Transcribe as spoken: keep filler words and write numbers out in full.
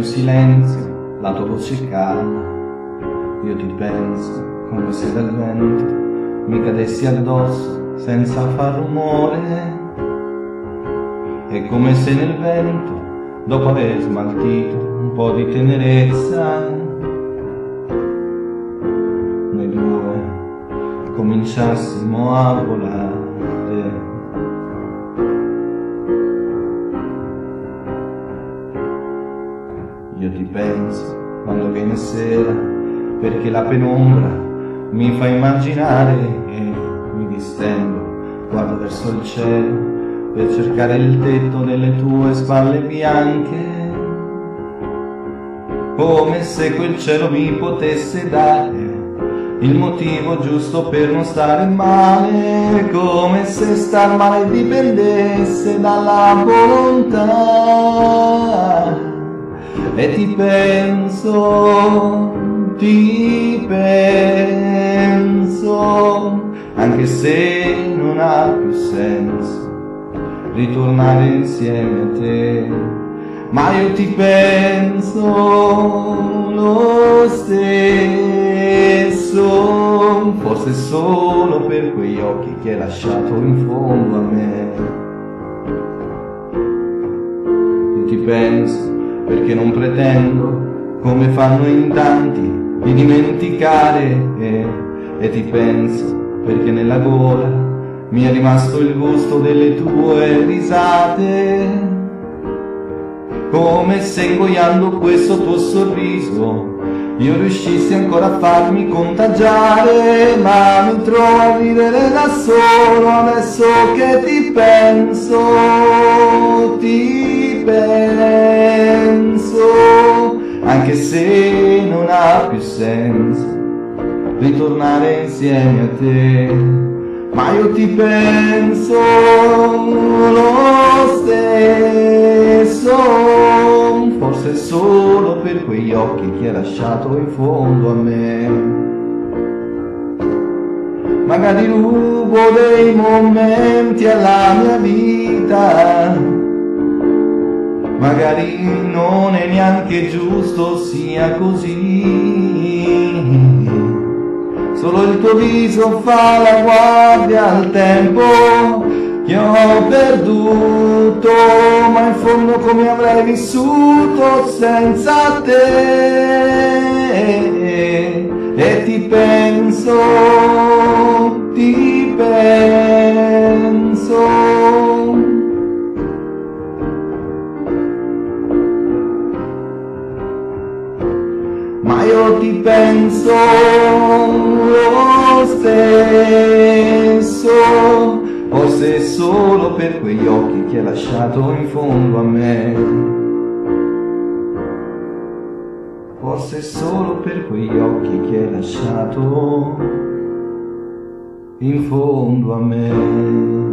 mio silenzio, la tua voce calma. Io ti penso come se dal vento mi cadessi addosso senza far rumore. È come se nel vento, dopo aver smaltito un po' di tenerezza, noi due cominciassimo a volare. Io ti penso quando viene sera, perché la penombra mi fa immaginare e mi distendo, guardo verso il cielo per cercare il tetto delle tue spalle bianche, come se quel cielo mi potesse dare il motivo giusto per non stare male, come se star male dipendesse dalla volontà. E ti penso, ti penso, anche se non ha più senso ritornare insieme a te, ma io ti penso lo stesso, forse solo per quegli occhi che hai lasciato in fondo a me. Io ti penso perché non pretendo, come fanno in tanti, di dimenticare, e, e ti penso perché nella gola mi è rimasto il gusto delle tue risate, come se ingoiando questo tuo sorriso io riuscissi ancora a farmi contagiare, ma mi trovo a ridere da solo adesso che ti penso, ti penso, anche se non ha più senso ritornare insieme a te, ma io ti penso lo stesso, forse solo per quegli occhi che hai lasciato in fondo a me. Magari rubo dei momenti alla mia vita, magari non è neanche giusto sia così, solo il tuo viso fa la guardia al tempo che ho perduto, ma in fondo come avrei vissuto senza te. E ti penso, ti penso, ma io ti penso lo stesso, forse solo per quegli occhi che hai lasciato in fondo a me, forse solo per quegli occhi che hai lasciato in fondo a me.